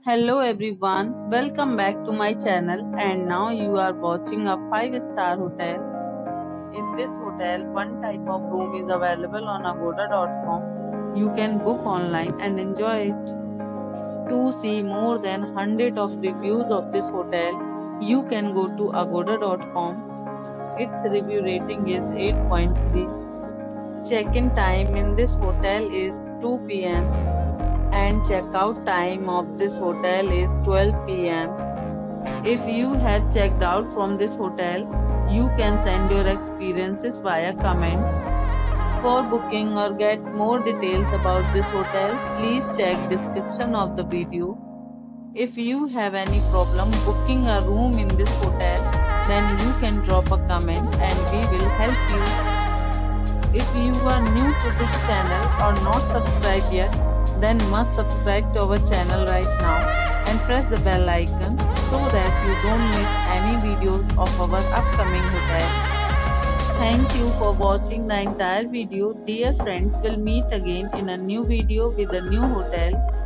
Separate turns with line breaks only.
Hello everyone, welcome back to my channel and now you are watching a 5-star hotel. In this hotel, one type of room is available on agoda.com. You can book online and enjoy it. To see more than 100 of reviews of this hotel, you can go to agoda.com. Its review rating is 8.3. Check-in time in this hotel is 2 p.m. and checkout time of this hotel is 12 p.m. If you have checked out from this hotel, you can send your experiences via comments. For booking or get more details about this hotel, please check description of the video. If you have any problem booking a room in this hotel, then you can drop a comment and we will help you. If you are new to this channel or not subscribed yet, then must subscribe to our channel right now and press the bell icon so that you don't miss any videos of our upcoming hotel. Thank you for watching the entire video. Dear friends, we'll meet again in a new video with a new hotel.